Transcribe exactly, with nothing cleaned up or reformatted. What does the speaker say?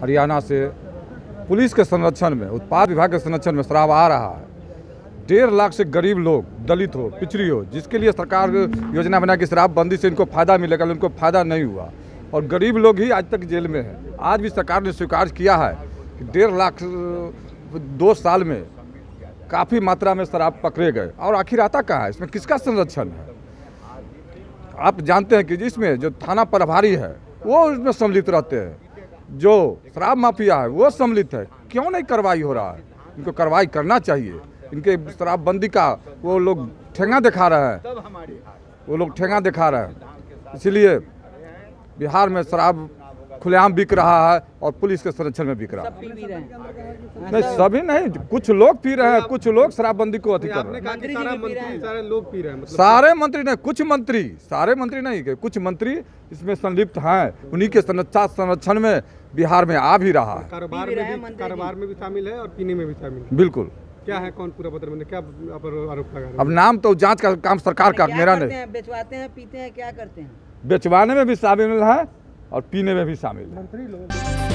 हरियाणा से पुलिस के संरक्षण में, उत्पाद विभाग के संरक्षण में शराब आ रहा है। डेढ़ लाख से गरीब लोग, दलित हो, पिछड़ी हो, जिसके लिए सरकार योजना बना कि शराबबंदी से इनको फायदा मिलेगा, उनको फायदा नहीं हुआ और गरीब लोग ही आज तक जेल में हैं। आज भी सरकार ने स्वीकार किया है कि डेढ़ लाख दो साल में काफ़ी मात्रा में शराब पकड़े गए और आखिर आता कहाँ है? इसमें किसका संरक्षण है? आप जानते हैं कि जिसमें जो थाना प्रभारी है वो इसमें सम्मिलित रहते हैं, जो शराब माफिया है वो सम्मिलित है। क्यों नहीं कार्रवाई हो रहा है? इनको कार्रवाई करना चाहिए। इनके शराबबंदी का वो लोग ठेंगा दिखा रहे हैं, वो लोग ठेंगा दिखा रहे हैं। इसलिए बिहार में शराब खुलेआम बिक रहा है और पुलिस के संरक्षण में बिक रहा है। नहीं, सभी नहीं, कुछ लोग पी रहे हैं, कुछ लोग शराबबंदी को अति कर रहे हैं। सारे लोग पी रहे हैं, मतलब सारे मंत्री नहीं, कुछ मंत्री, सारे मंत्री नहीं, कुछ मंत्री इसमें संलिप्त हैं। उन्हीं के संरक्षण में बिहार में आ भी रहा है। कारोबार में भी कारोबार में भी शामिल है और पीने में भी शामिल है। बिल्कुल। क्या है, कौन पूरा पत्र में क्या आरोप लगा रहे हैं? अब नाम तो जांच का काम सरकार का, मेरा नहीं। बेचवाते हैं, पीते हैं, क्या करते हैं? बेचवाने में भी शामिल है और पीने में भी शामिल है। मंत्री लोग